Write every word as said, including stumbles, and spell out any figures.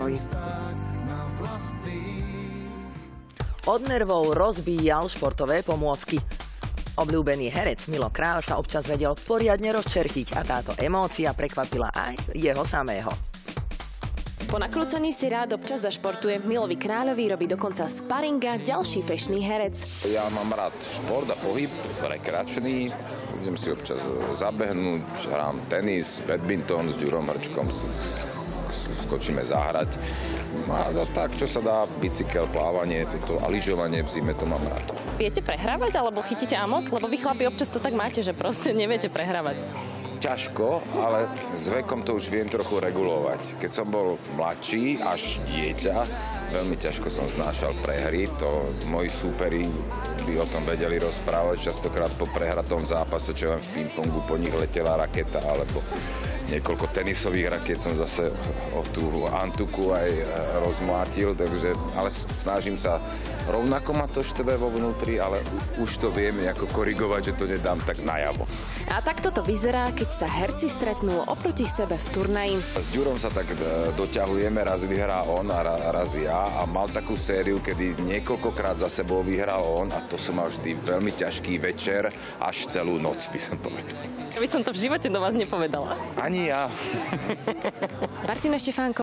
ahoj. Od nervov rozbíjal športové pomôcky. Obľúbený herec Milo Král sa občas vedel poriadne rozčertiť a táto emócia prekvapila aj jeho samého. Po nakrúcaní si rád občas zašportuje. Milovi Kráľovi robí dokonca sparinga ďalší fešný herec. Ja mám rád šport a pohyb, rekreačný. Budem si občas zabehnúť, hrám tenis, badminton s Ďurom Hrčkom, skočíme zahrať. A tak, čo sa dá, bicykel, plávanie toto, a lyžovanie v zime, to mám rád. Viete prehrávať alebo chytíte amok? Lebo vy chlapi občas to tak máte, že proste neviete prehrávať. Ťažko, ale s vekom to už viem trochu regulovať. Keď som bol mladší, až dieťa, veľmi ťažko som znášal prehry. To moji súperi by o tom vedeli rozprávať. Častokrát po prehratom zápase, čo len v pingpongu, po nich letela raketa, alebo niekoľko tenisových rakiet som zase o tú antuku aj rozmlátil, takže, ale snažím sa, rovnako ma to štve vo vnútri, ale už to viem nejako korigovať, že to nedám tak najavo. A takto to vyzerá, keď sa herci stretnú oproti sebe v turnaji. S Ďurom sa tak doťahujeme, raz vyhrá on a raz ja, a mal takú sériu, kedy niekoľkokrát za sebou vyhral on, a to som mal vždy veľmi ťažký večer, až celú noc, by som povedal. Ja by som to v živote do vás nepovedala. Ani ja. Martina Štefánko.